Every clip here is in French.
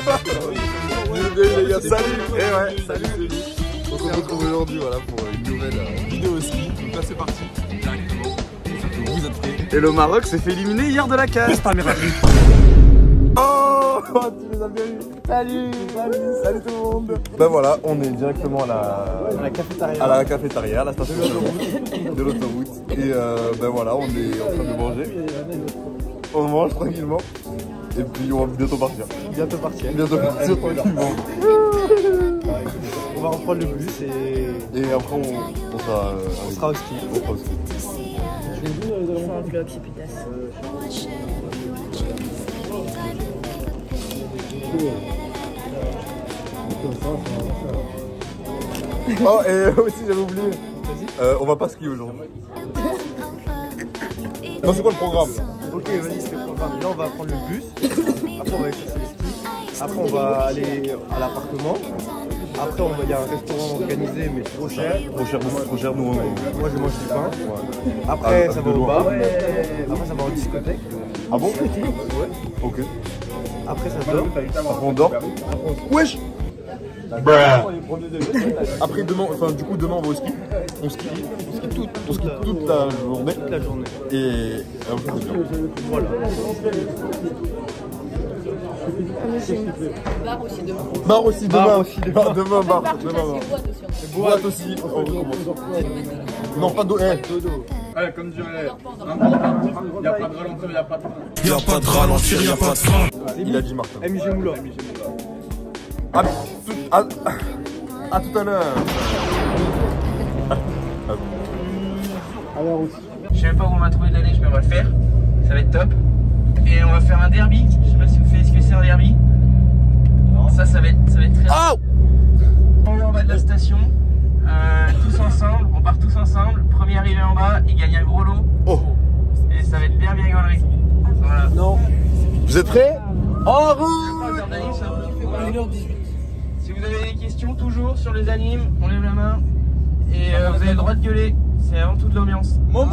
Les gars, salut. Et ouais, salut. Donc on se retrouve aujourd'hui voilà, pour une nouvelle vidéo au ski. Donc là c'est parti, directement. Vous êtes prêts. Et le Maroc s'est fait éliminer hier de la CAN. Oh, tu les as bien eu. Salut tout le monde. Ben voilà, on est directement à la cafétéria. À la cafétéria, à la station de l'autoroute. Et ben voilà, on est en train de manger. On mange tranquillement. Et puis on va bientôt partir. Bientôt partir tranquillement. On va reprendre le bus et après on sera au ski. Je vais vous faire un vlog, c'est putasse. Oh et aussi j'avais oublié. On va pas skier aujourd'hui. Non c'est quoi le programme? Ok vas-y c'est le programme. Là on va prendre le bus. Après on va exercer le ski. Après on va aller à l'appartement. Après il y a un restaurant organisé mais trop cher. Trop cher nous. Moi je mange du pain. Ouais. Après ça va au bar. Après ça va en discothèque. Ah bon? Ouais. Ok. Après ça dort. Après on dort. Wesh. Après demain, enfin du coup demain on va au ski. On skie toute la journée. Et après c'est bien. Voilà. Bar aussi demain. Demain bar. Boîte aussi. Non pas d'eau. Allez, comme dirait il n'y a pas de ralentir, il n'y a pas de frein. Il n'y a pas de ralentir, il n'y a pas de frein. Il a dit Martin. MG Moulin. À tout à l'heure. Je sais même pas où on va trouver de la neige, mais on va le faire. Ça va être top. Et on va faire un derby. Je sais pas si vous savez ce que c'est un derby. Non. Ça va être très. Oh, en bas de la station. Tous ensemble. On part tous ensemble. Premier arrivé en bas, il gagne un gros lot. Oh. Et ça va être bien gaulerie. Voilà. Non. Vous êtes prêts? En route. 1h18. Si vous avez des questions, toujours sur les animes, on lève la main. Et vous avez le droit de gueuler. C'est avant tout de l'ambiance. Momo.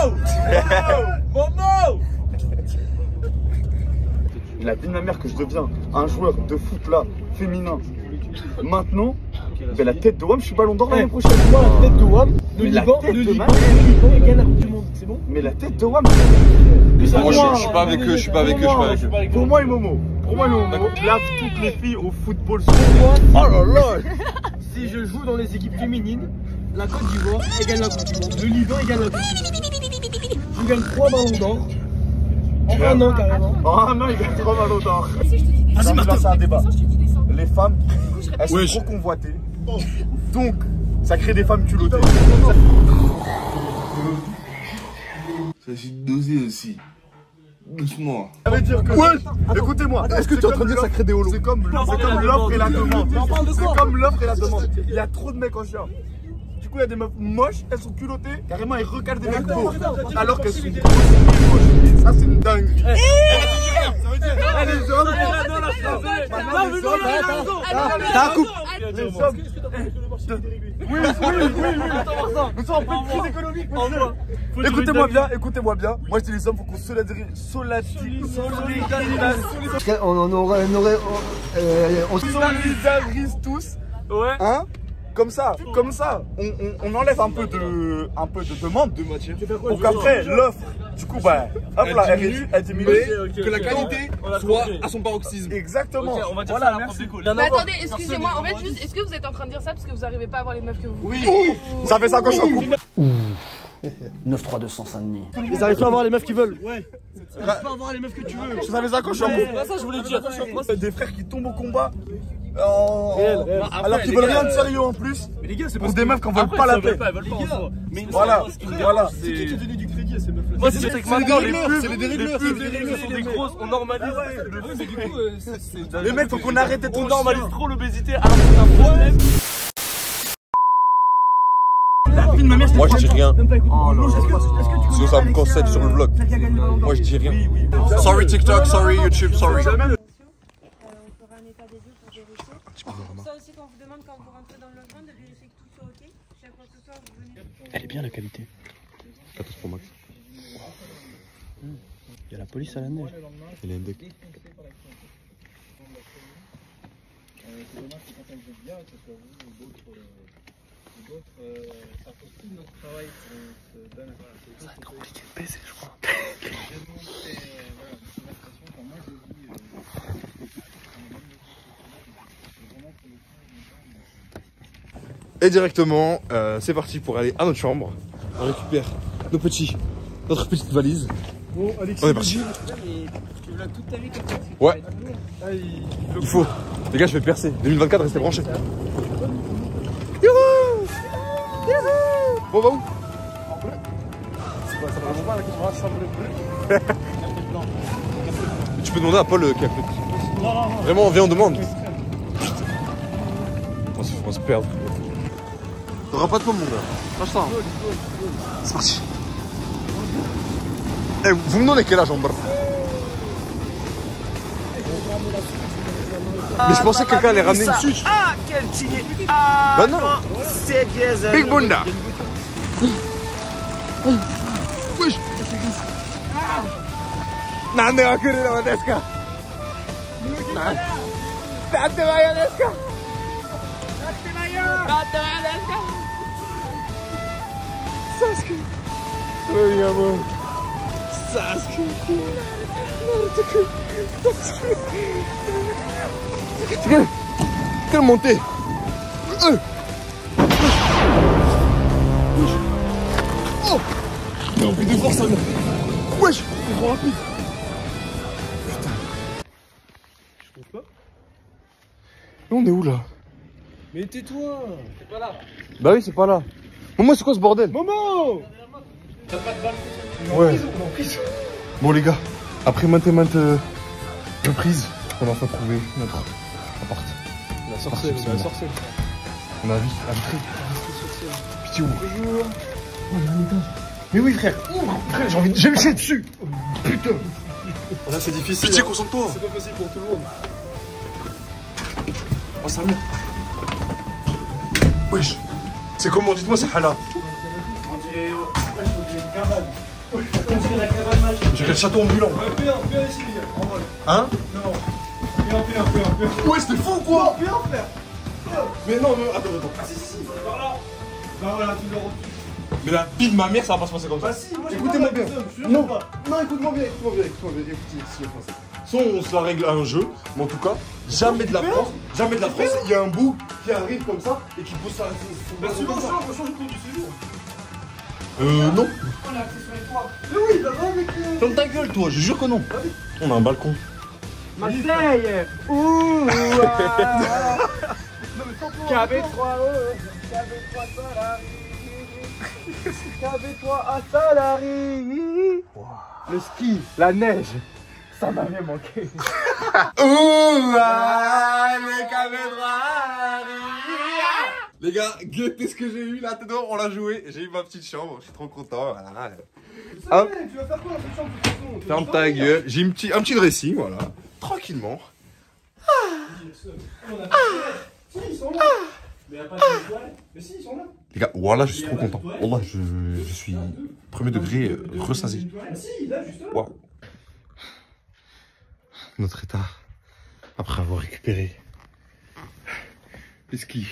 Il a dit de ma mère que je deviens un joueur de foot là, féminin. Maintenant, ben la tête de WAM, je suis ballon d'or l'année prochaine. Moi, la tête de WAM, le Liban, il gagne la Coupe du Monde, c'est bon? Mais la tête de WAM, je suis pas avec eux, Pour moi et Momo. Lave toutes les filles au football. Oh là là. Si je joue dans les équipes féminines, la Côte d'Ivoire, elle gagne la Coupe du Monde. Le Liban, il gagne la Coupe du Monde. Je gagne 3 ballons d'or. En un an carrément. En un an, il gagne 3 ballons d'or. Vas-y, Martin, c'est un débat. Les femmes, elles sont trop convoitées. Donc, ça crée des femmes culottées. Ça s'est dosé aussi. Doucement. Ça veut dire que. Ouais. Écoutez-moi, est-ce que tu es en train de dire que ça crée des holos? C'est comme l'offre et la demande. Il y a trop de mecs en chien. Du coup, il y a des meufs moches, elles sont culottées, carrément, elles recalent des mecs beaux. Alors qu'elles sont moches. Ça, c'est une dinguerie. Ça veut dire. Les hommes. T'as un couple. Les hommes. Oui. Nous sommes en pleine crise économique, monsieur. Écoutez-moi bien. Moi, je dis les hommes, faut qu'on solidarise tous. Ouais. Hein? Comme ça, on enlève un peu de demande de matière. Pour qu'après l'offre, du coup, bah, hop là, elle diminue. Que la qualité soit à son paroxysme. Exactement. On va dire ça à la prof d'école. Mais attendez, excusez-moi, en fait, juste, est-ce que vous êtes en train de dire ça parce que vous n'arrivez pas à avoir les meufs que vous voulez? Oui. Ça fait ça quand je suis en couple. 9-3-200 Saint-Denis. Ils arrivent pas à avoir les meufs qu'ils veulent. Ouais. Ils arrivent pas à avoir les meufs que tu veux. Ça fait ça quand je suis en couple. Ça, je voulais dire. Des frères qui tombent au combat. Alors qu'ils veulent rien de sérieux en plus. Mais les gars, c'est pour des meufs qu'on veut pas la paix. Voilà. C'est qui te donnait du crédit à ces meufs là? Moi, c'est que maintenant les pubs sont des grosses, on normalise. Mais du coup, les mecs, faut qu'on arrête d'être. On normalise trop l'obésité alors que c'est un problème. Moi je dis rien. Sinon ça me concède sur le vlog. Moi je dis rien. Sorry TikTok, sorry YouTube, sorry. On fera un état des lieux pour vérifier. Ça aussi, quand on vous demande quand vous rentrez dans le logement de vérifier que tout soit ok. Si à quoi que ce soit, vous venez. Elle est bien la qualité. 14 Pro Max. Il y a la police à la neige. Il est indec. c'est dommage que quand on joue bien, que ce soit vous ou d'autres, ça pose tout notre travail qu'on se donne à faire. C'est compliqué de baiser, je crois. Moi, je dis, Et directement, c'est parti pour aller à notre chambre. On récupère notre petite valise. bon, Alexis, on est parti. tu vlogs toute ta vie comme ça. Ouais. Il faut. Les gars, je vais percer. 2024, restez branchés. Youhou! Bon, bah où? Ça ne répond pas à la question. Tu peux demander à Paul qui a fait. Non. Vraiment, viens, on demande. On va se perdre. T'auras pas de pomme, mon gars. Lâche ça. C'est parti. Eh, vous me donnez quel âge en bas? Mais je pensais que quelqu'un allait ramener une Switch. Ah, quel tigre! Bah non. C'est bien. Big Bunda. Wesh. Nande wa kuru no desu ka? Nande wa ya desu ka? Sasuke. Oh, amor. Sasuke. Quelle montée. Oh. Mais en plus de force, ça vient. Wesh. C'est trop rapide. Putain. Je trouve pas. Mais on est où là? Mais tais-toi. C'est pas là. Bah oui, c'est pas là. Maman, c'est quoi ce bordel? Momo. Ouais. Bon les gars, après maintes reprises, on a enfin trouvé notre appart. La sorcière, la sorcière. On a vite entré. Pitié, ouvre. Bonjour. Oh, il y a un étage. Mais oui frère, ouvre. Frère, j'ai envie de... J'ai le chien dessus. Oh, putain. Là c'est difficile. Pitié, concentre-toi. C'est pas facile pour tout le monde. Oh, ça merde. Wesh. C'est comment? Dites-moi, c'est Hala. On dirait une cabane. On dirait la cabane magique. J'ai le château ambulant. Viens ici, les gars. En vol. Hein? Non. Viens. Ouais, c'était fou quoi. Viens, frère. Mais non, attends. Ah si. Par là. Bah voilà, tu le retrouves. Mais la vie de ma mère, ça va pas se passer comme ça. Bah si, moi écoutez-moi bien. Non. Non, écoute-moi bien. Écoutez, s'il vous plaît. Soit on se la règle à un jeu, mais en tout cas, jamais de la France, il y a un bout qui arrive comme ça et qui pose ça. Bah souvent, on change le tour du séjour. Non. On a accès sur les toits. Mais oui, là-bas, mec. Ferme ta gueule, toi, je jure que non. On a un balcon. Marseille. Ouh. KB3 KB3 à Salari. Le ski, la neige, ça m'avait manqué. Les gars, guettez ce que j'ai eu là dedans, on l'a joué. J'ai eu ma petite chambre, je suis trop content. Voilà. Hop. Tu vas faire quoi dans cette chambre de toute façon? Ferme ta gueule. J'ai un petit dressing, voilà. Tranquillement. Si, ils sont là. Mais il n'y a pas de toilettes. Mais si, ils sont là. Les gars, voilà, je suis trop content. Wallah, je suis premier degré ressaisi. Si, là, justement. Waouh. Notre état, après avoir récupéré les skis.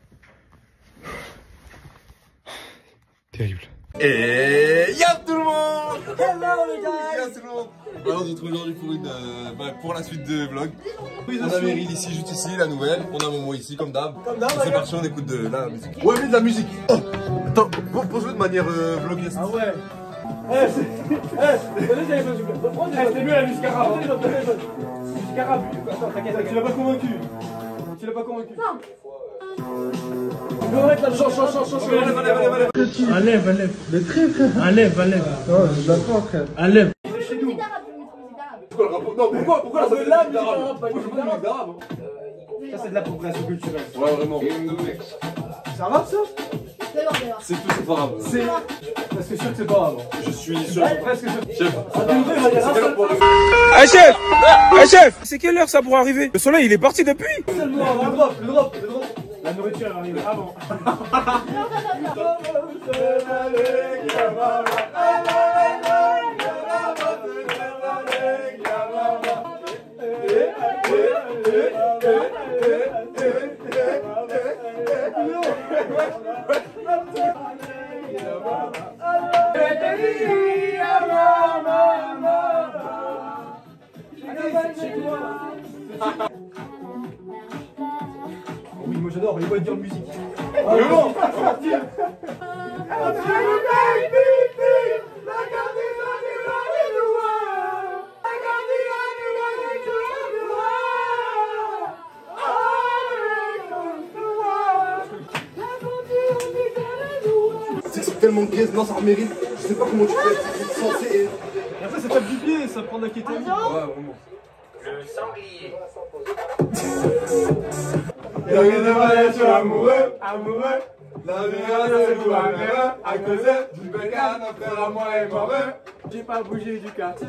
Terrible. Et y'a tout le monde. Hello les gars. Y'a tout le monde. Alors, on se retrouve aujourd'hui pour la suite de vlog. On a Meryl ici, juste ici, la nouvelle. On a Momo ici, comme d'hab. C'est parti, on écoute de la musique. Ouais, mais de la musique. Oh, attends, pose-le de manière vloguiste. Ah ouais. Donnez téléphone s'il vous plaît. C'est mieux la musique arabe. Musique arabe. Attends, t'inquiète, tu l'as pas convaincu. Tu l'as pas convaincu. Non. On peut remettre la change. Enlève. Le très frère. Enlève. Non, je l'attends frère. Enlève. Pourquoi le rapport? Non, pourquoi la musique arabe? Moi, je veux pas de musique arabe. Ça, c'est de l'appropriation culturelle. Ouais, vraiment. C'est arabe ça? C'est tout, c'est pas grave. C'est presque sûr que c'est pas arabe. Je suis sûr. Presque sûr. Chef, Chef, c'est quelle heure ça pour arriver? Le soleil il est parti depuis. Le drop. La nourriture elle arrive avant. Oui, moi j'adore, les boîtes de musique. Mais bon, c'est tellement gaze, non, ça mérite. Je sais pas comment tu peux être censé. Et après, ça tape du pied, ça prend de la kétamine. Ouais, vraiment. Le sanglier. Y'a rien de mal, je suis amoureux, amoureux. La meilleure, c'est vous, amoureux. À cause du bécane, notre frère à moi est mort. J'ai pas bougé du quartier.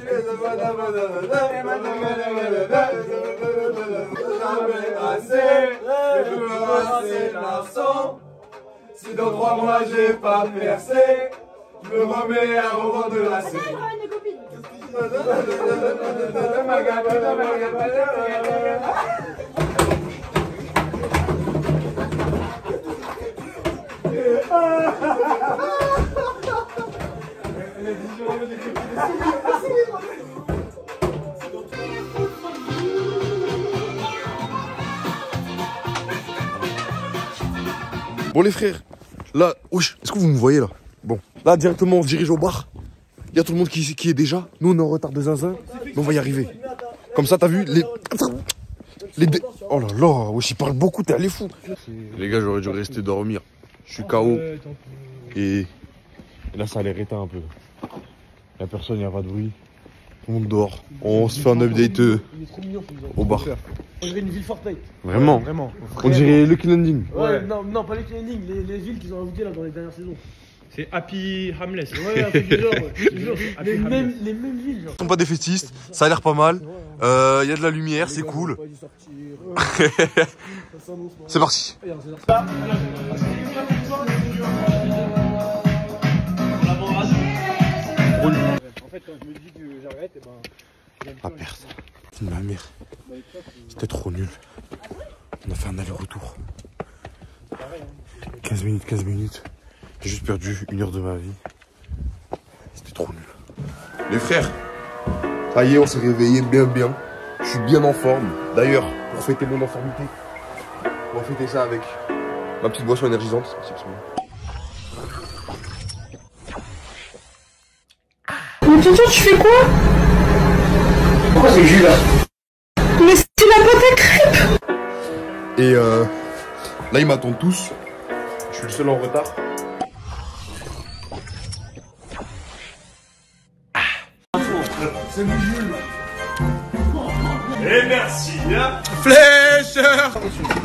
Si dans 3 mois j'ai pas percé, je me remets à revendre de la C. Bon les frères, là, est-ce que vous me voyez là? Bon, là directement on se dirige au bar. Il y a tout le monde qui est déjà. Nous on est en retard de zinzin, mais on va y arriver. Comme ça t'as vu Oh là là, wesh, il parle beaucoup, t'es allé fou. Les gars, j'aurais dû rester dormir. Je suis KO. Et là ça a l'air éteint un peu. Il n'y a personne, il n'y a pas de bruit. Tout le monde dort. On se fait un update au bar. On dirait une ville Fortnite. Vraiment? Vraiment. On dirait Lucky Landing. Ouais, non, pas les cleaning, les villes qu'ils ont ajoutées là dans les dernières saisons. C'est Happy Hamless. Ouais, un truc du genre, les mêmes villes. Genre. Ce sont pas des fétistes, ça a l'air pas mal. Il y a de la lumière, c'est cool. C'est parti. En fait, quand je me dis que j'arrête, et ben. Ah merde, c'est ma mère. C'était trop nul. On a fait un aller-retour. 15 minutes. J'ai juste perdu 1 heure de ma vie. C'était trop nul. Les frères, ça y est, on s'est réveillé bien. Je suis bien en forme. D'ailleurs, pour fêter mon informité, on va fêter ça avec ma petite boisson énergisante. Mais tonton, tu fais quoi? Pourquoi c'est jus là? Mais c'est la pâte à crêpes! Et là, ils m'attendent tous. Je suis le seul en retard. C'est mon Jules. Et merci, hein. Flècheur.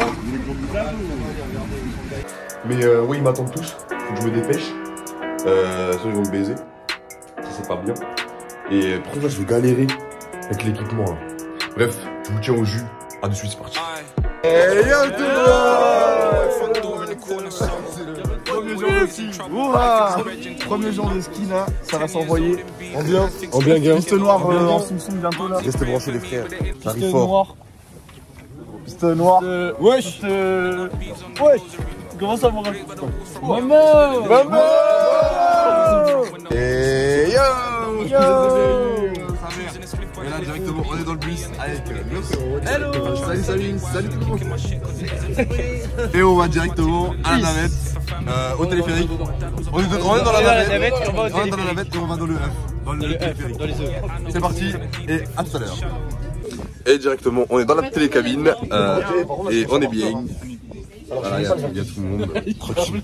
Mais oui, ils m'attendent tous. Faut que je me dépêche. Sinon ils vont me baiser. Ça c'est pas bien. Et pour ça, je vais galérer avec l'équipement là. Bref, je vous tiens au jus. À de suite, c'est parti. Hey yo tout le monde. Premier jour de ski. Premier jour de ski là, ça va s'envoyer. En bien gain. Piste noire en soum bientôt là. Restez branchés les frères. Ça arrive Piste fort. noire. Piste noire. Wesh. Wesh. Comment ça mon gars? Maman. Hey yo. Et là directement on est dans le bus avec hello. Salut tout le monde. Et on va directement à la navette, au téléphérique. On est dans la navette, on va dans la navette et on va dans le F. Dans le téléphérique. C'est parti et à tout à l'heure. Et directement on est dans la télécabine et on est bien. Voilà, il y a tout le monde tranquille.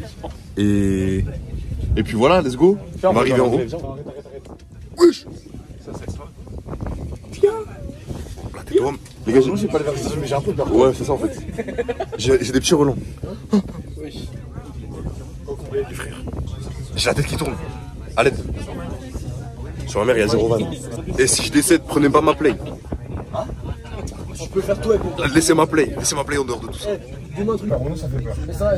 Et puis voilà, let's go. On va arriver en haut. Wesh. Les gars, j'ai pas le vertige, mais j'ai un peu peur. Ouais, c'est ça en fait. J'ai des petits relents. Les frères, j'ai la tête qui tourne. À l'aide. Sur ma mère, il y a 0 van. Et si je décède, prenez pas ma play. Tu peux faire tout avec moi. Laissez ma play en dehors de tout ça. Dis-moi un truc. Ça fait peur. Mais ça.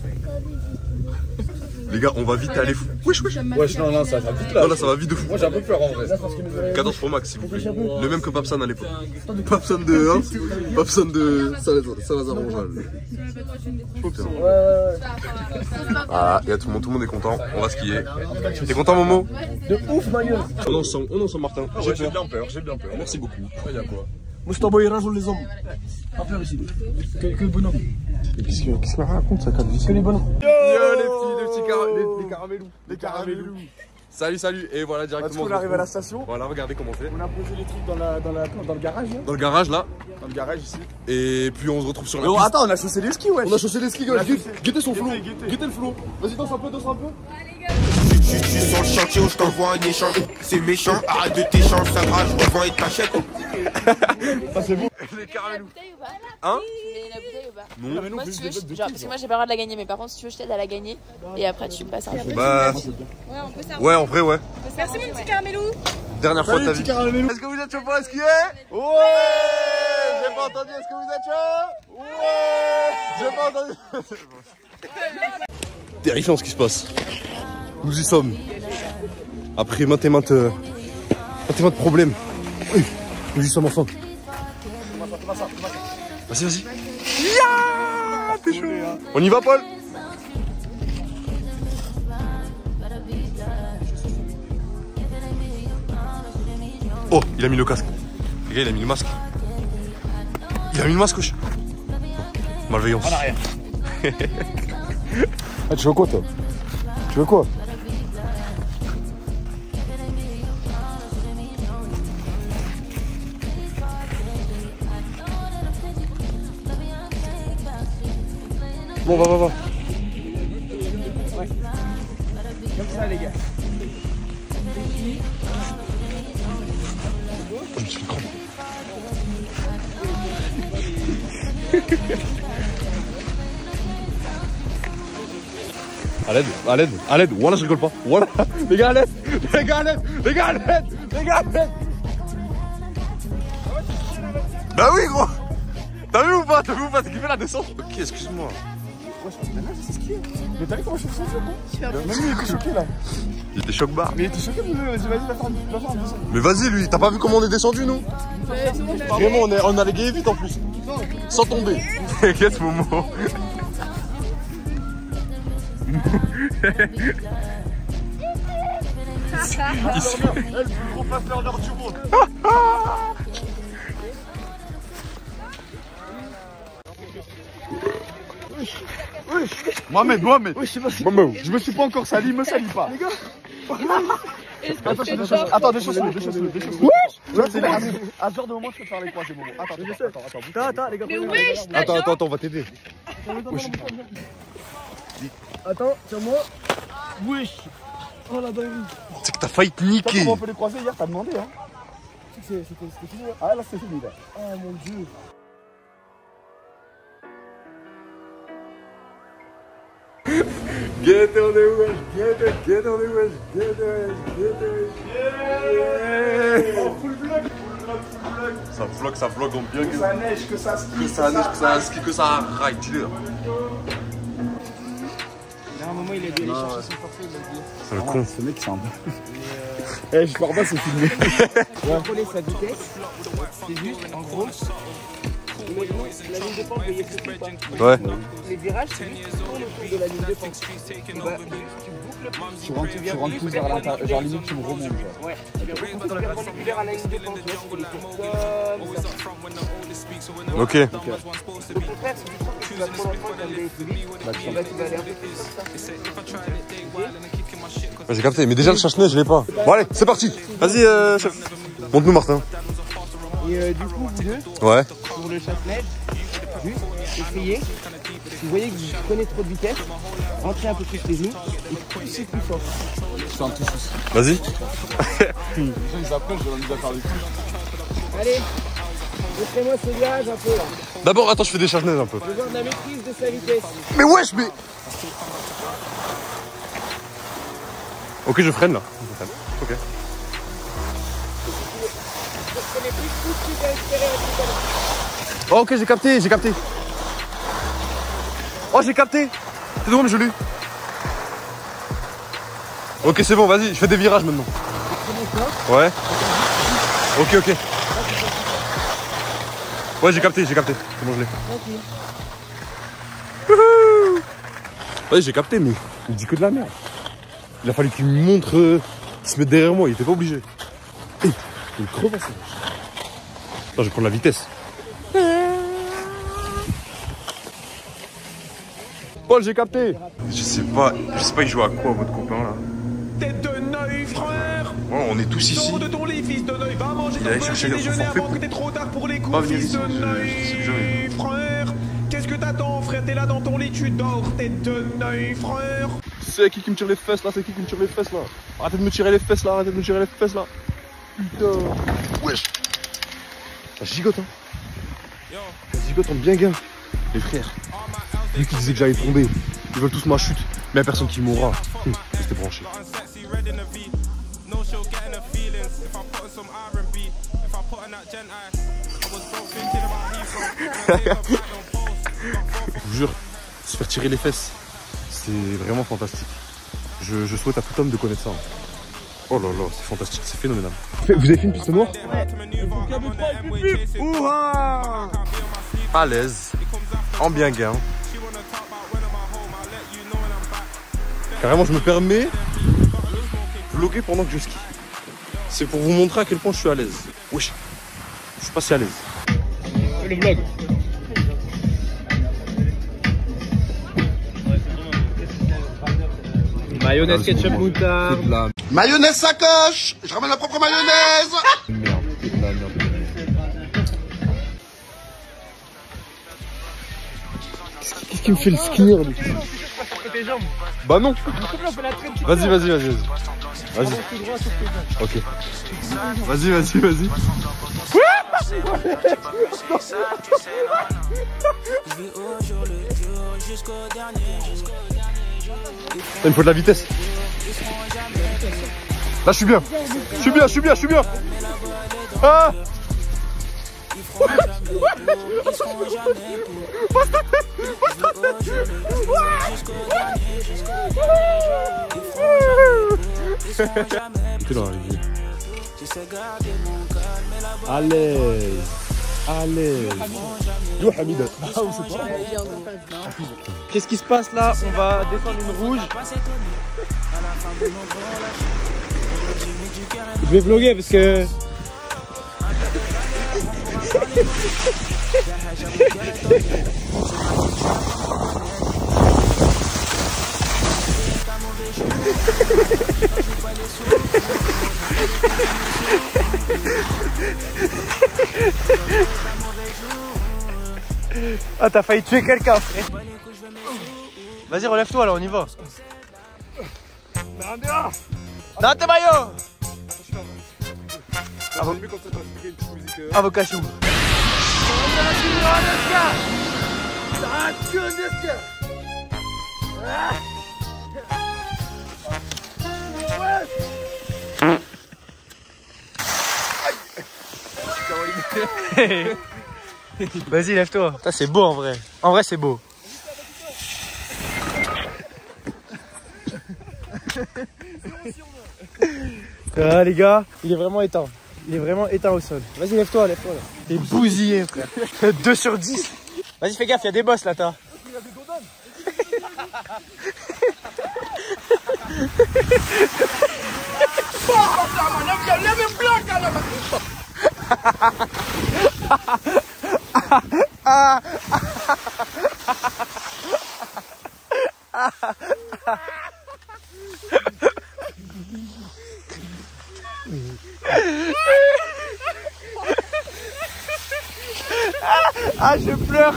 Les gars, on va vite aller fou. Wesh. Wesh, non, ça va vite là. Non, là, ça va vite de fou. Moi j'ai un peu peur en vrai. 14 Pro Max, s'il vous plaît. Le même que Papsan à l'époque. Papsan de 1, Papsan de. Ça va s'arranger. Ah, et tout le monde est content. On va skier. T'es content, Momo? De ouf, ma gueule. On est ensemble, Martin. J'ai bien peur. Merci beaucoup. Il y a quoi? Moustapha il rajoute les hommes. Après ici. Que bonhomme. Qu'est-ce qu'il raconte ça, Cadvis? Que les bonhommes. Yo les caramélous. Les caramélous. Salut, salut. Et voilà directement. On arrive à la station. Voilà, regardez comment c'est. On a posé les trucs dans le garage là. Dans le garage là. Dans le garage ici. Et puis on se retrouve sur la Non, piste. attends, on a chaussé les skis, ouais. On a chaussé les skis, gars. Guettez son flow. Guettez le flow. Vas-y, danse un peu, danse un peu. Je suis sur le chantier où je t'envoie un échange. C'est méchant, arrête de t'échanger, ça va, je revends et t'achètes. Ça c'est bon. Les caramélous. Hein? La bouteille ou pas? Non. Moi, si tu veux, genre, parce que moi j'ai pas le droit de la gagner, mais par contre, si tu veux, je t'aide à la gagner. Et après, tu me passes un peu. Bah. Ouais, on peut ça. Ouais, en vrai, ouais. Merci, mon petit caramelou. Dernière fois de ta vie. Est-ce que vous êtes chaud pour la skier? Ouais! J'ai pas entendu, est-ce que vous êtes chaud? Ouais! J'ai pas entendu. Terrifiant ce qui se passe. Nous y sommes. Après maintes et maintes problèmes. Oui, nous y sommes enfin. Vas-y, vas-y. Yeah, t'es chaud. On y va, Paul? Oh, il a mis le casque. Les gars, il a mis le masque. Il a mis le masque, wesh. Malveillance. En arrière. Ah, tu veux quoi, toi? Tu veux quoi? Bon, va. Ouais. Comme ça, les gars. Je me suis fait cramper. À l'aide, voilà, je rigole pas. Voilà, les gars, à l'aide. Bah oui, gros. T'as vu ou pas? C'est qui fait la descente? Ok, excuse-moi. Mais t'as vu comment je suis choqué, quoi? Même lui, il était choqué là. Il était choc-barre. Mais il était choqué, vas-y, va faire un descend. Mais vas-y, lui, t'as pas vu comment on est descendu, nous? Vraiment, on a les vite en plus. Sans tomber. Qu'est-ce Momo? Elle plus gros passeur du monde. Mohamed. Oui, je me suis pas encore sali, me salis pas. Les gars. Attends, des choses. À ce genre de moment, je peux faire les croisés, Momo. Attends, les gars. Mais wesh, Attends, on va t'aider. Attends, tiens-moi. Wesh. Oh la dinguerie. C'est que t'as failli te Comment niquer. on peut les croiser hier, t'as demandé, hein? C'était fini. Ah là, c'est fini, là. Oh mon dieu. Get on the wedge, get on the wedge. Ça vlog en bien Que ça neige, que ça skie. que ça raille, dis-le. À un moment, il a dû aller chercher son forfait, il a dit. C'est le con. Ce mec, c'est un peu. Eh, je pars pas, c'est filmé. On va contrôler sa vitesse. C'est juste, en gros. Imaginons, la ligne de pente, vous voyez ce que c'est pas? Ouais. Les virages, c'est juste tourne autour de la ligne de pente. Bah, tu rentres plus vers l'intérieur, genre limite tu me remontes. Ouais. Et bien, beaucoup plus perpendiculaire à la ligne de pente, tu vois, c'est les tours comme ça. Ok. Au contraire, si tu trouves que tu vas trop lentement et d'aller plus vite, bah, tu vas aller un peu plus comme ça. J'ai capté, mais déjà le chasse-neige, je l'ai pas. Bon, allez, c'est parti. Vas-y, chef. Montre-nous, Martin. Et du coup, vous deux, Ouais. pour le chasse-neige, juste essayez. Si vous voyez que vous prenez trop de vitesse, rentrez un peu plus les genoux et poussez plus fort. C'est un petit souci. Vas-y. Ils apprennent, je vais leur faire des coups. Allez, laissez-moi ce virage un peu là. D'abord, attends, je fais des chasse-neige un peu. Besoin de la maîtrise de sa vitesse. Mais wesh, mais. Ok, je freine là. Ok. Oh, ok, j'ai capté. Oh, j'ai capté. C'est bon, mais je l'ai eu. Ok, c'est bon, vas-y, je fais des virages maintenant. Ouais. Ok. Ouais, j'ai capté. C'est bon, je l'ai. Wouhou. Ouais, j'ai capté, mais il dit que de la merde. Il a fallu qu'il me montre, qu'il se mette derrière moi, il était pas obligé. Il crevasse. je vais prendre la vitesse. Paul, j'ai capté. Je sais pas il joue à quoi votre copain là. Tête de Neuil, frère. Ouais, on est tous ici. Sors de ton lit, fils de Neuil. Va manger Il allait chercher le forfait avant que t'es trop tard pour les pas coups, venir fils ici, de Neuil, frère. Qu'est-ce que t'attends, frère? T'es là dans ton lit, tu dors. Tête de Neuil, frère. C'est qui me tire les fesses là? C'est qui me tire les fesses là? Arrêtez de me tirer les fesses là, arrêtez de me tirer les fesses là. Putain. Wesh. Ça gigote hein. Ça gigote en bien gain. Les frères. Lui qui disait que j'allais tomber. Ils veulent tous ma chute. Mais y'a personne qui mourra. Restez branchés. Je vous jure, se faire tirer les fesses, c'est vraiment fantastique. Je souhaite à tout homme de connaître ça. Oh là là, c'est fantastique, c'est phénoménal. Vous avez fait une piste noire? Ouais. Ouah, à l'aise, en bien gain. Carrément, je me permets de vlogger pendant que je skie. C'est pour vous montrer à quel point je suis à l'aise. Wesh, je suis pas si à l'aise. Fais le vlog. Mayonnaise, ketchup, moutarde. Mayonnaise sacoche. Je ramène ma propre mayonnaise. Merde, c'est de la merde. Qu'est-ce qui me fait le skier lui? Bah non. Vas-y. Ok. Vas-y. Il me faut de la vitesse. Là je suis bien. Ah. Allez. Yo Hamid. Qu'est-ce qui se passe là? On va descendre une rouge. Je vais vlogger parce que... Ah, t'as failli tuer quelqu'un, frère. Vas-y, relève-toi là, on y va. Date maillot. Avocat chou. Vas-y, lève-toi. Ça c'est beau en vrai. En vrai c'est beau. Ah les gars, il est vraiment éteint. Il est vraiment éteint au sol. Vas-y, lève-toi là. T'es bousillé, frère. 2 sur 10. Vas-y, fais gaffe, il y a des bosses là, t'as. Ah, je pleure.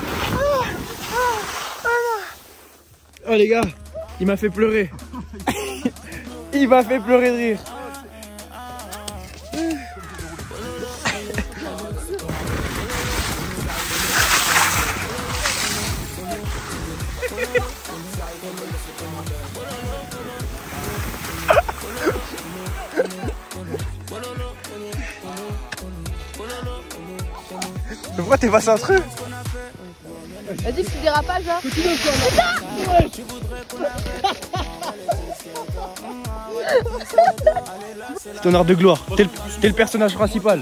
Oh les gars, il m'a fait pleurer. Il m'a fait pleurer de rire. Pourquoi t'es passé entre eux? Vas-y, petit dérapage là. C'est ton heure de gloire. T'es le personnage principal.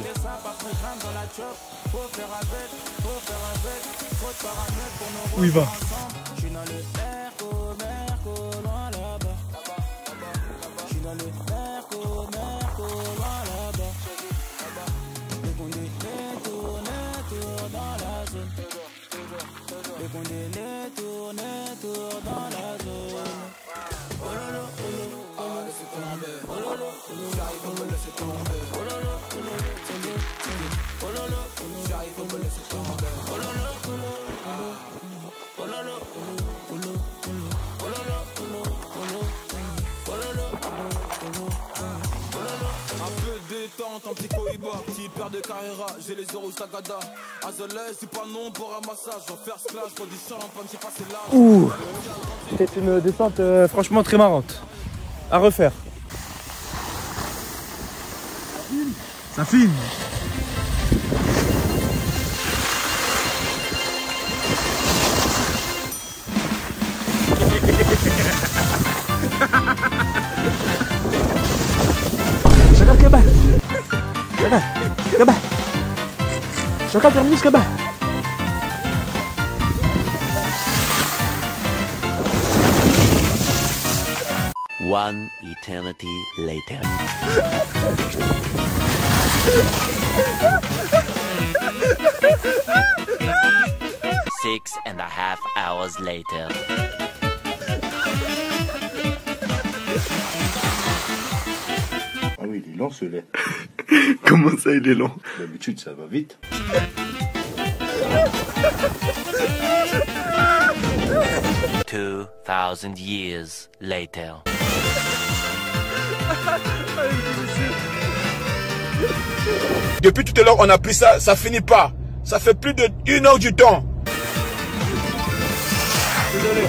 Où il va? en petit cohiba, petit père de Carrera, j'ai les euros Sagada. Azolet, c'est pas non pour un massage, j'en faire clash, quand du champagne, j'ai passé là. Ouh, c'est une descente franchement très marrante. À refaire. Ça filme. Shaka Kaba. Kaba. Shaka terminus Kaba. One eternity later. Six and a half hours later. Ah oui, il est lent ce lait. Comment ça, il est lent? D'habitude, ça va vite. 2000 years later. Depuis tout à l'heure, on a pris ça, ça finit pas. Ça fait plus de 1 heure du temps. Désolé.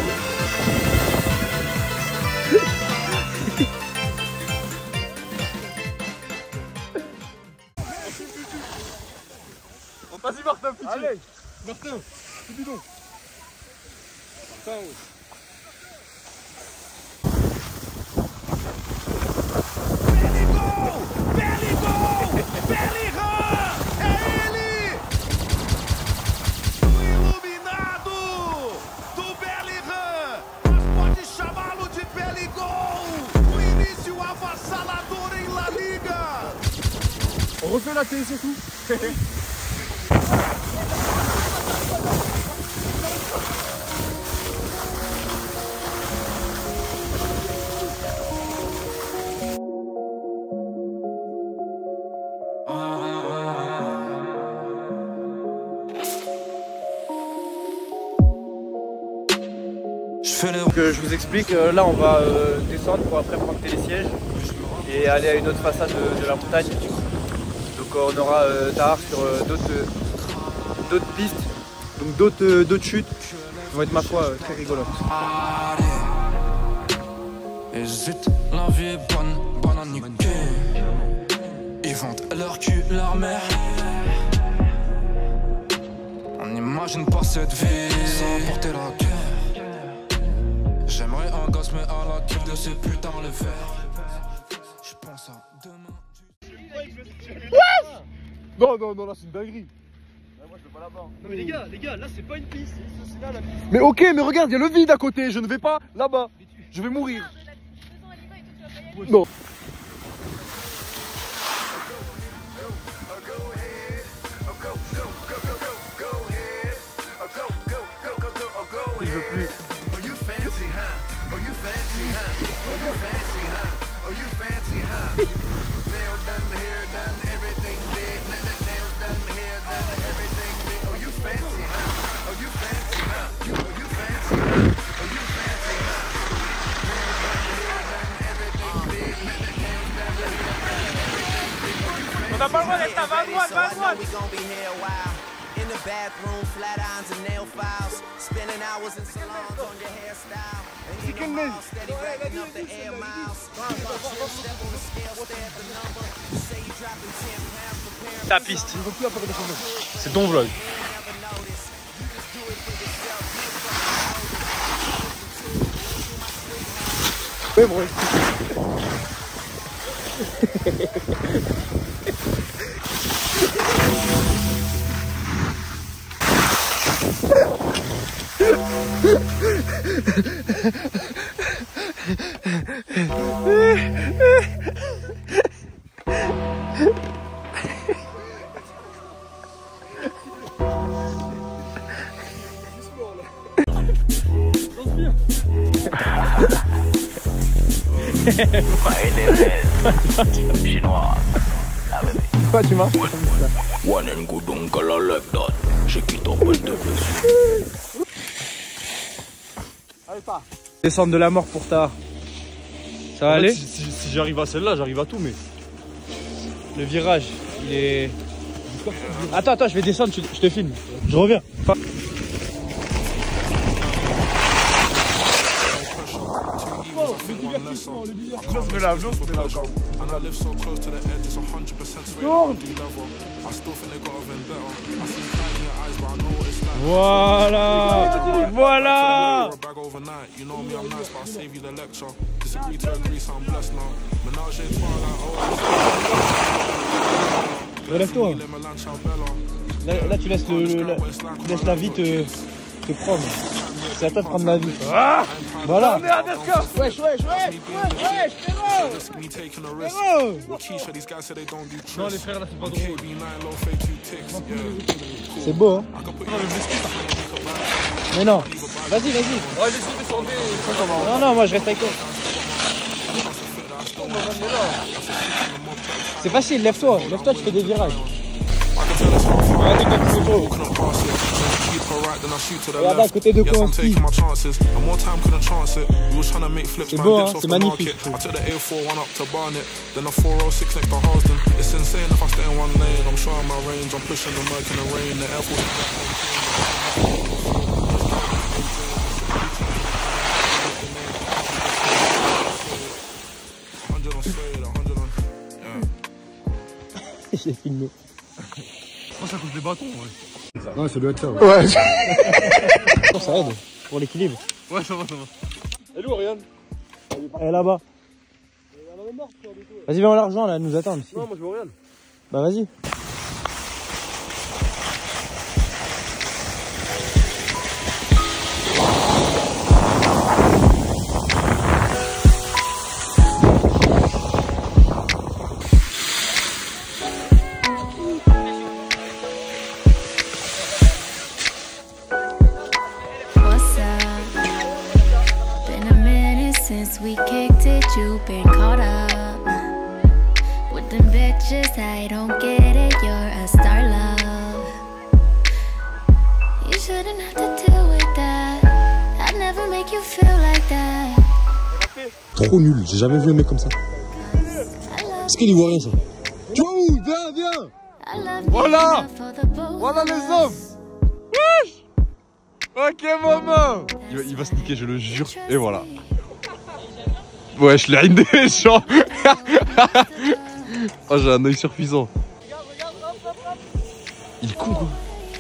Vas-y Martin, pitié. Allez. Martin, c'est bidon. Martin, oui. On refait la télé surtout. Je vous explique, là on va descendre pour après prendre télésiège et aller à une autre façade de la montagne. Donc on aura tard sur d'autres pistes, donc d'autres chutes qui vont être ma foi très rigolotes. Hésite, la vie est bonne, bonne à niquer. Ils vendent leur cul, leur mère. On n'imagine pas cette vie sans porter la guerre. J'aimerais un gosse mais à la kiff de ces putains le faire. Je pense à demain. Non, là c'est une dinguerie. Moi je vais pas là-bas. Non mais les gars, là c'est pas une piste, c'est là la piste. Mais ok, mais regarde, il y a le vide à côté, je ne vais pas là-bas. Je vais mourir. Non. Je veux plus. On n'a pas le droit d'être à 20 droite, 20 droite. In the bathroom, flat irons and nail files. Spending hours in salons on your hairstyle. And in the mall, steady racking up the air miles. Step on the scale, stare at the number. Say you dropping 10 pounds for parents. Ta piste. C'est ton vlog. Ouais, bon. Chinois. Quoi tu marches One and good uncle like that. Je quitte en bonne de Descendre de la mort pour tard. Ça va aller? Si j'arrive à celle-là, j'arrive à tout, mais Le virage, il est... Attends, je vais descendre, je te filme. Je reviens. Voilà. Voilà. Relève-toi. Là, tu laisses la vie te prendre. C'est à toi de prendre la vie. Ah, voilà. Wesh, non, les frères, là, c'est pas drôle. C'est beau, hein. Mais non. Vas-y. Non, moi, je reste avec toi. C'est facile, lève-toi, tu fais des virages. Regarde à côté de quoi on skie. C'est beau, hein, c'est magnifique. J'ai filmé. Je pense à cause des bâtons, ouais. Ouais, ça doit être ça. Ouais. Ça aide pour l'équilibre. Ouais, ça va. Elle est où, Ariane? Elle est là-bas. Vas-y, viens, on la rejoint là, elle nous attend. Non, moi je veux Ariane. Bah, vas-y. We kicked it, you've been caught up with them bitches. I don't get it, you're a star, love. You shouldn't have to deal with that. I'd never make you feel like that. Trop nul, j'ai jamais vu un mec comme ça. Est-ce qu'il y voit rien ça? Joe, viens. Voilà les hommes. Wesh. Ok maman. Il va se niquer, je le jure. Et voilà. Wesh, l'haine des gens. Oh, j'ai un œil suffisant. Il est con quoi.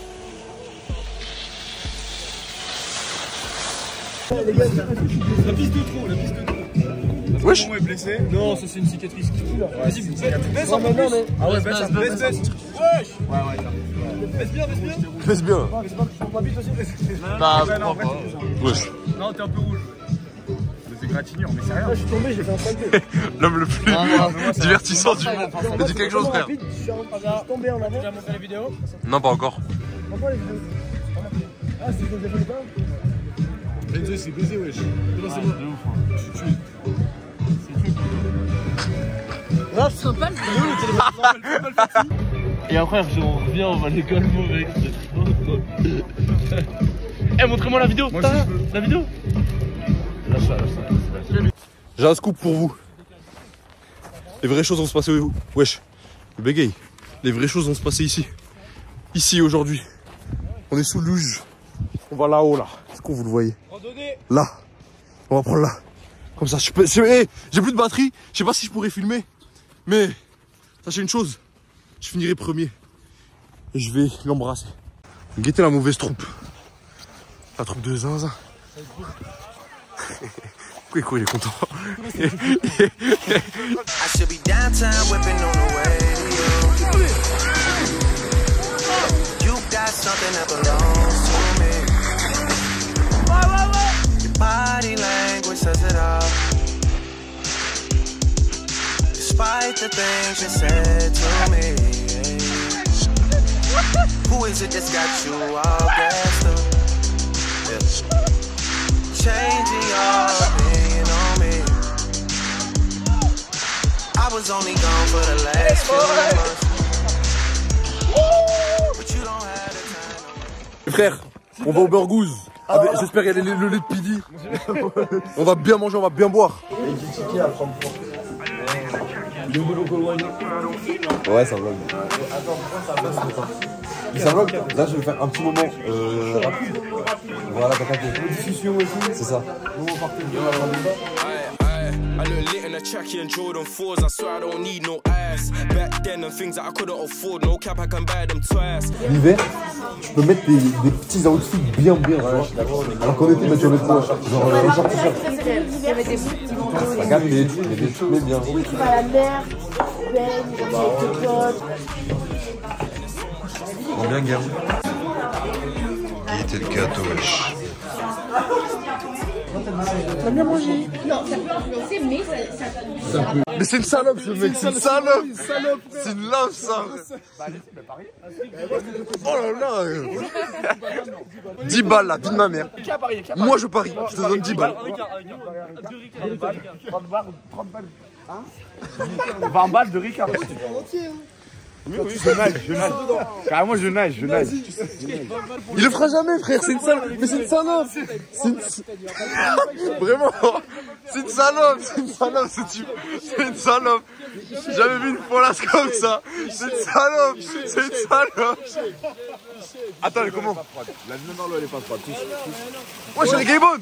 Les gars, la piste de trop. Wesh. Est blessé. Non, ça c'est une cicatrice. Vas-y, baisse un peu plus. Ah ouais, baisse. Wesh. Ouais. Baisse bien. Baisse bien. Bah, pourquoi pas. Wesh. Non, t'es un peu rouge. Gratignure, mais c'est rien. Je suis tombé, j'ai fait un salté. L'homme le plus divertissant du monde. Il dit quelque chose, frère. Je suis tombé en avant. Tu as montré les vidéos? Non, pas encore. Pourquoi les vidéos? Ah, c'est que j'ai fait pas? Enzo, c'est baisé, wesh. C'est bon. Là, c'est pas le téléphone. Et après, on revient, on va l'école mauvais. Eh, montrez-moi la vidéo. La vidéo. J'ai un scoop pour vous. Les vraies choses vont se passer où? Wesh, le bégaye. Les vraies choses vont se passer ici. Ici aujourd'hui. On est sous le luge. On va là-haut là. Est-ce que vous le voyez? Là. On va prendre là. Comme ça. J'ai plus de batterie. Je sais pas si je pourrais filmer. Mais sachez une chose. Je finirai premier. Et je vais l'embrasser. Guettez la mauvaise troupe. La troupe de zinzin. Quoi, il est content. I should be downtown whipping on the way to you. You got something that belongs to me. Your body language says it all. Despite the things you said to me. Who is it that's got you all gassed up? Yeah. Changing your opinion on me. I was only gone for the last few months. But you don't have the time. Frère, on va au Burgouze. J'espère qu'il y a le lait de Pidi. On va bien manger, on va bien boire. Ouais, ça vlog. Ça vlog. Là, je vais faire un petit moment rapide. Voilà, t'as capté. Discussion aussi. C'est ça. I look lit in a trackie and Jordan 4s. I swear I don't need no ass. Back then, and things that I couldn't afford. No cap, I can buy them twice. L'hiver, tu peux mettre des petits outfits bien, tu vois. Alors qu'en été, tu vas mettre quoi? Genre un short t-shirt. T'as capté, tu mets bien. Oui, tu vas à la mer, tu baignes, tu avec tes potes. On bien guerre. Il était le gâteau, wesh. T'as bien mangé? Mais c'est une salope ce mec, c'est une salope. C'est une love ça. Oh là là. 10 balles la vie de ma mère. Moi je parie, je te donne 10 balles. 30 balles. 20 balles de Ricard. Je nage. Carrément, je nage. Il le fera jamais, frère, c'est une salope. Mais c'est une salope. Vraiment, c'est une salope, ce type. C'est une salope. J'ai jamais vu une folasse comme ça. C'est une salope. Attends, elle est comment? La non, elle est pas froide. Ouais, j'ai les Gaybone.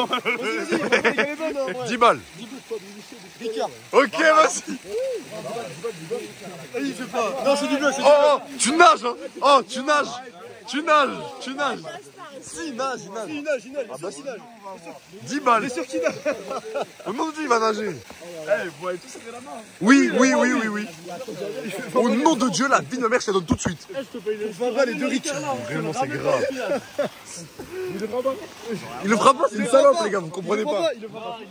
10 balles. Ok, vas-y. Il fait pas. Non, c'est du bleu, c'est du bleu. Oh, tu nages, hein. Oh, tu nages. Si, il nage. Ah bah, il nage. 10 balles. T'es sûr qu'il nage? On nous dit, il va nager. Eh, vous allez tous serrer la main. Oui. Au nom de Dieu, la vie de ma mère, je te donne tout de suite. Je te paye les 20 balles et 2 riches. Vraiment, c'est grave. Il le fera pas, c'est une salope, les gars, vous comprenez pas. Il le fera pas.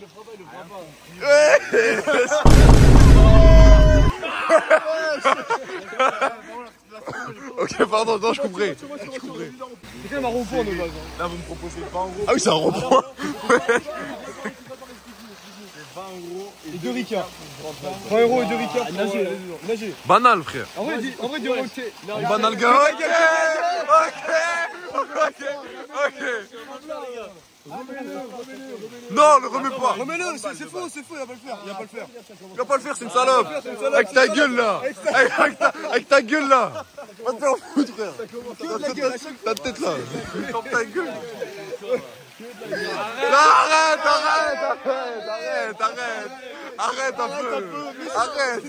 Ok, pardon, non, je comprends. C'est quand même un rond-point de base. Là, vous me proposez 20 euros. Ah oui, c'est un rond-point. C'est 20 euros et 2 ricards. 20 euros et 2 ricards. Nager. Banal, frère. En vrai, dis ok. Banal, gars. Ok. Non, ne remets pas. Remets-le, c'est faux, il va pas le faire. Il va pas le faire, c'est une salope. Avec ta gueule là. Avec ta gueule là. Va te faire en foutre, frère. Ta tête là. Ferme ta gueule. Arrête un peu. Arrête.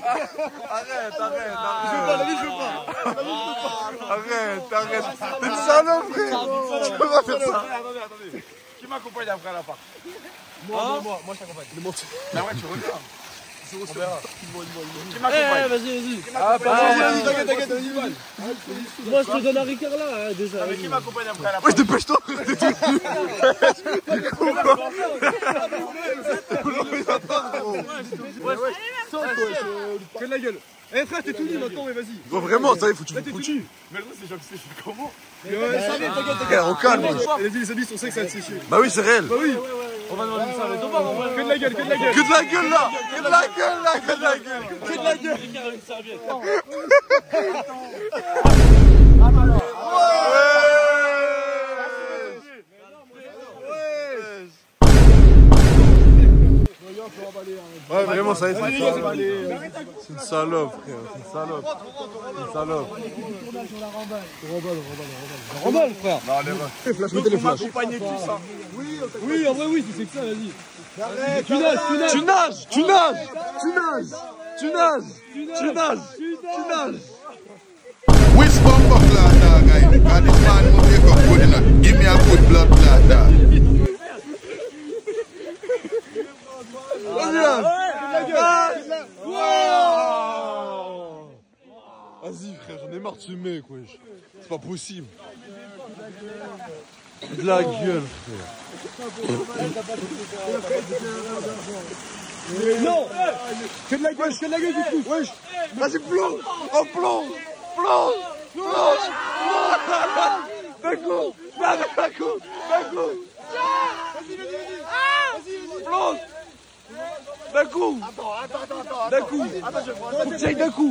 Je veux pas. Arrête. T'es une salope, frère. Tu peux pas faire ça. Attendez. Qui m'accompagne après à l'appart? Moi, je t'accompagne. Mais ouais, tu regardes. On verra. Qui m'accompagne? Vas-y. Ah, t'inquiète. Moi, je te donne un Ricard là, déjà. Mais qui m'accompagne après l'appart? Ouais, dépêche-toi. Que de la gueule. Eh frère, t'es tout nu maintenant, mais vas-y. Bon, vraiment, ça y est, faut que tu me foutu. Mais le truc, c'est genre, c'est comment? T'inquiète. On calme. Les habits, on sait que ça va te sécher. Bah oui, c'est réel. Bah oui. On va demander ça, mais pas. Que de la gueule. Que de la gueule là. Ouais, vraiment, ça y est, c'est une salope, frère. C'est une salope. Remballe, frère. Mettez les flashs. Oui, en vrai, oui, tu sais que ça, vas-y. Tu nages. Which bumper clot, dog, guy? Because this man must make up good enough. Give me a good blood clot, dog. Vas-y, frère, j'en ai marre de ce mec, wesh. C'est pas possible. De la gueule, frère. Non. Que de la gueule du coup. Wesh. Vas-y, plonge. Oh, plonge. D'un coup. Plonge. D'un coup. Faut que tu ailles d'un coup.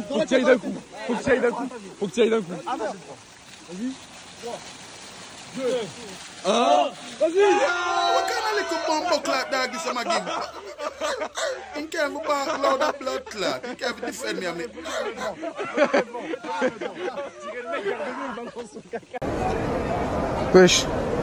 Vas-y. 1. What kind of bumbo clot dog this I'm give. You can't go back loud of blood clot. You can't defend me. Wesh.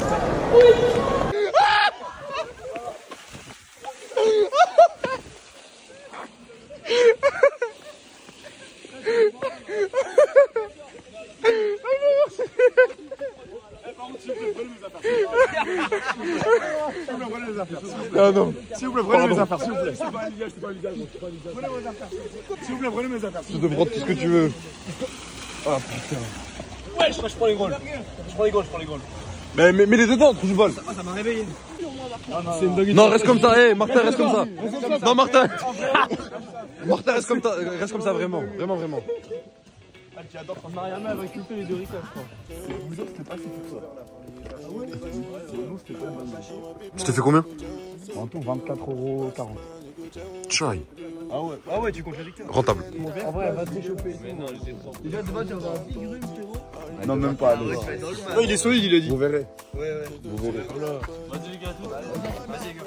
Ah non. S'il vous plaît, prenez mes affaires, s'il vous plaît. S'il vous plaît, prenez mes affaires. Tu te prends tout ce que tu veux. Ah putain. Ouais, je prends les goals. Je prends les goals. Mais les dedans, trou du bol. Ça m'a réveillé. Non, reste comme ça, hé, Martin, reste comme ça. Non, Martin. Martin, reste comme ça, vraiment. Ah, tu adores prendre Mariama avec récupérer les deux Ricoh, je crois. Vous autres, c'était pas si tout ça. Ah ouais? Nous, c'était pas mal. Tu t'es fait combien? En tout, 24,40 €. Chai. Ah ouais, tu comptes les victimes. Rentable. En vrai, elle va te réchauffer. Mais non, déjà, de base, tu vas avoir un big rhume, frérot. Non, même pas. Il est solide, il a dit. Vous verrez. Ouais. Vous verrez. Vas-y, les gars, vas-y, les gars.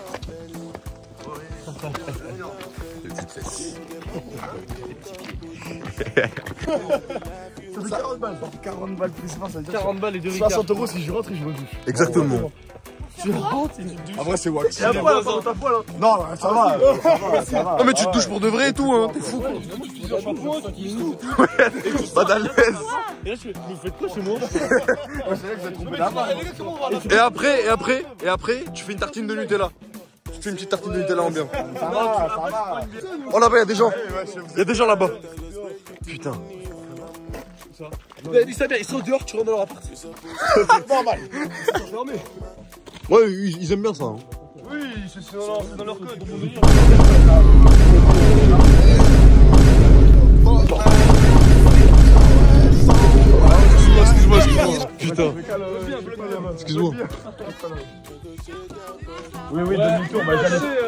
Les petites fesses. Ça fait 40 balles. 40 balles plus 20, ça veut dire 40 balles et 2 Ricoh. 60 € si je rentre et je me douche. Exactement. Tu rentres et tu te douches. En vrai, c'est wax. Et après, là, dans ta poêle. Non, ça va. Non, mais tu te douches pour de vrai et tout, hein. T'es fou. Pas d'à l'aise. Et là, je fais quoi chez moi? C'est vrai que vous êtes trompé là-bas. Et après, tu fais une tartine de Nutella. Tu fais une petite tartine de Nutella en bien. Ça va. Oh là-bas, il y a des gens. Il y a des gens là-bas. Putain. Dis ça bien, ils sont dehors, tu rentres dans leur appart. Normal. Ouais, ils aiment bien ça. Hein. Oui, c'est dans leur code. Excuse-moi. Putain. Excuse-moi. Oui, demi-tour, on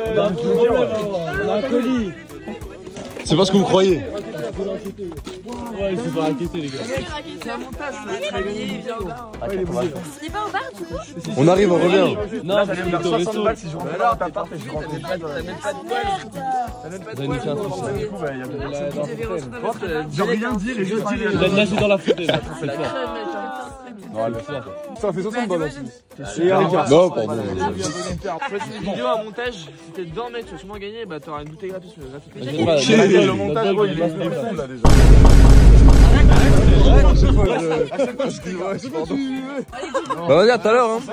a un colis. C'est pas ce que vous croyez. Ouais, il s'est pas raquetté, les gars. C'est un montage, on a travaillé, il vient là. C'est pas au bar, du coup? On arrive, on revient. Non, j'allais me faire 60 balles si je rentre dans ta part et je rentre pas. T'as même pas de poil. T'as même pas de poil. Du coup, il y a personne. J'ai rien dit, les jeux Il a nagé dans la fenêtre. Non, elle le fait. Ça fait 60 balles aussi. Non, pardon. Faites une vidéo, un montage, si t'es dedans, mec, tu vas sûrement gagner, bah t'auras une bouteille gratuite. Le montage, il est fou là déjà. Bah vas-y, à tout à l'heure, hein.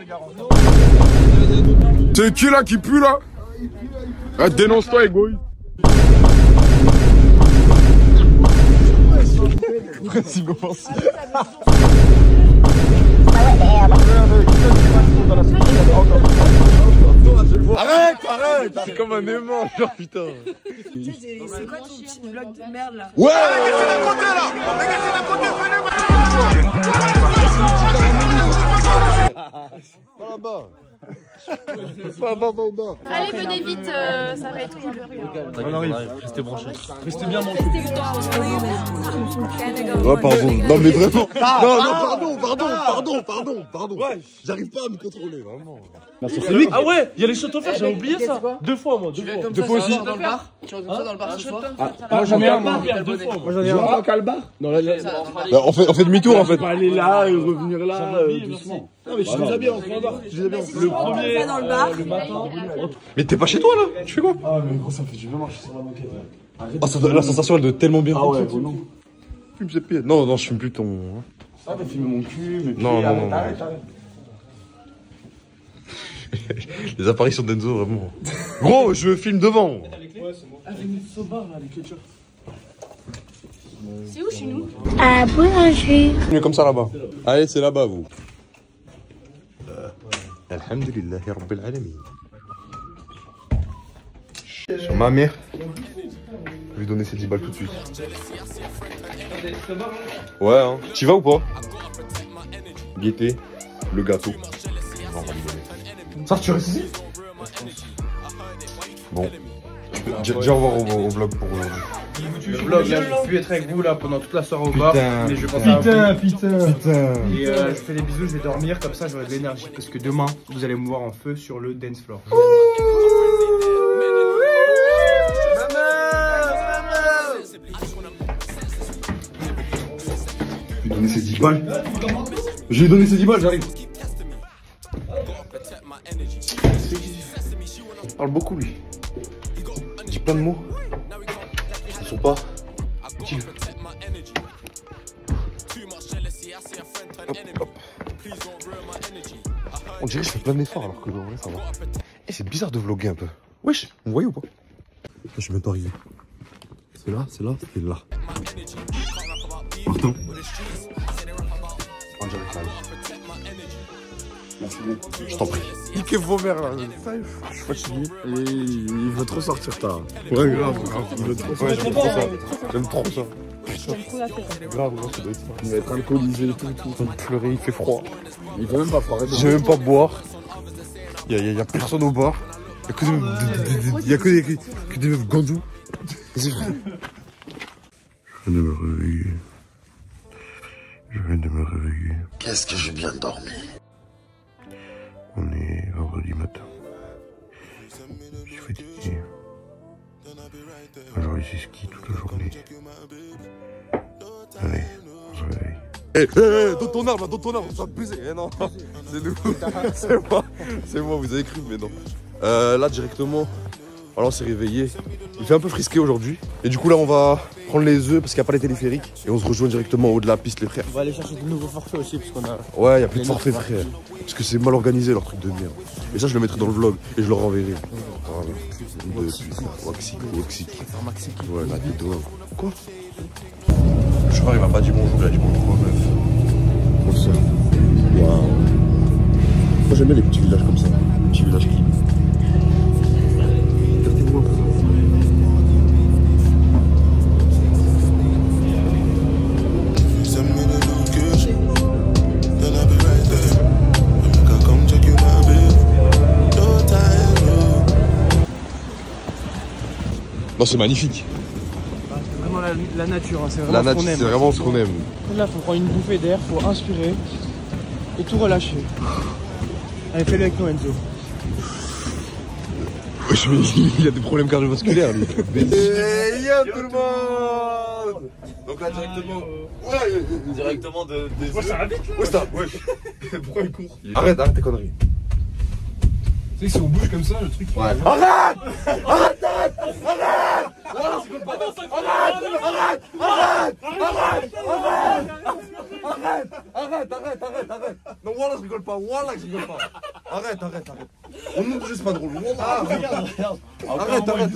C'est qui là qui pue là? Ah, dénonce-toi, égoïste. Principe offensif. Arrête. C'est comme un aimant, genre putain. C'est quoi ton petit vlog de merde là? Ouais. Pas là-bas. Allez, venez vite, ça va être cool. On arrive, restez branchés. Restez bien branchés. Ouais, pardon. Non, mais vraiment. Pardon. J'arrive pas à me contrôler, vraiment. Ah ouais, il y a les shots offerts, j'ai oublié ça. 2 fois, moi. 2 fois. 2 fois aussi. Dans le bar. Tu rentres comme ça dans le bar ce soir. Moi j'en ai un, moi. Moi j'en ai un. Pas le bar. Non, là, On fait demi-tour en fait. pas aller là et revenir là doucement. Non, mais je suis déjà bien, on prend un bar. Le premier, le matin. Mais t'es pas chez toi là? Tu fais quoi? Ah, mais gros, ça fait du bien marcher sur la moquette. Ah, la sensation elle doit tellement bien. Ah ouais, bon, non. Fume ses pieds. Non, je fume plus ton. Ah, t'as filmé mon cul, mais Non. arrête. Les apparitions d'Enzo, vraiment. Gros, je filme devant. Avec une soba là, les ketchup. C'est où chez nous? À boulangerie. Venez comme ça là-bas. Allez, c'est là-bas vous. Alhamdulillah Rabbil Alamin. Sur ma mère. Je vais lui donner ses 10 balles tout de suite. Ouais, hein. T'y vas ou pas? Gaieté, le gâteau. Non, on va lui donner. Ça, tu restes ici? Bon. Dis au revoir au vlog pour aujourd'hui. Le vlog, là, j'ai pu être avec vous là pendant toute la soirée au bar. Mais je pense à vous. Putain. Et je fais des bisous, je vais dormir, comme ça j'aurai de l'énergie. Parce que demain, vous allez me voir en feu sur le dance floor. Je vais donner ces 10 balles. Je vais donner ces 10 balles, j'arrive. Il parle beaucoup lui. Il dit plein de mots. Ils sont pas utiles. Hop, hop. On dirait que je fais plein d'efforts alors que en vrai ça va. Eh, c'est bizarre de vlogger un peu. Wesh, vous voyez ou pas? Je suis même pas arrivé. C'est là, et là. Martin. On dirait que ça arrive. Merci beaucoup. Je t'en prie. Niquez vos mères là. Je suis fatigué et il veut trop sortir tard. Ouais, grave. Il veut trop sortir. J'aime trop ça. J'aime trop ça. Grave, ça doit être ça. Il va être alcoolisé et tout. Il va pleurer, il fait froid. Il veut même pas froid. Je vais même pas boire. Il y a personne au bar. Il y a que des meufs gandous. Je viens de me réveiller. Qu'est-ce que j'ai bien dormi. On est vendredi matin. Je suis fatigué. Aujourd'hui c'est ski toute la journée. Allez, on se réveille. Donne ton arme, on va te baiser. Eh non, c'est nous. C'est moi, vous avez cru, mais non. Là directement, alors on s'est réveillé. Il fait un peu frisqué aujourd'hui. Et du coup là on va prendre les œufs parce qu'il n'y a pas les téléphériques. Et on se rejoint directement au haut de la piste les frères. On va aller chercher de nouveaux forfaits aussi parce qu'on a... Ouais, il n'y a plus de forfait frère. Parce que c'est mal organisé leur truc de merde. Et ça je le mettrai dans le vlog et je le renverrai. Voilà. Waxic. Ouais, la tête de quoi? Je crois qu'il m'a pas dit bonjour, il a dit bonjour à meuf. Comme ça. Waouh. Moi j'aime bien les petits villages comme ça. Les petits villages qui... Regardez-moi un peu. Non, c'est magnifique. C'est vraiment la nature, hein. C'est vraiment la ce nature, qu'on aime. c'est vraiment ce qu'on aime. Là, faut prendre une bouffée d'air, faut inspirer et tout relâcher. Allez, fais-le avec nous, Enzo. Il a des problèmes cardiovasculaires, lui. Hey, yo tout le monde. Donc là, directement... Ouais, directement des... Ouais, ça va vite, là. Ouais, ça... Ouais. Pourquoi il court? Arrête tes conneries. Tu sais que si on bouge comme ça, le truc... Ouais. Arrête. Voilà, c'est pas... Arrête. Non, voilà, je rigole pas. Arrête. On nous dit c'est pas drôle. Regarde. Arrête. Arrête.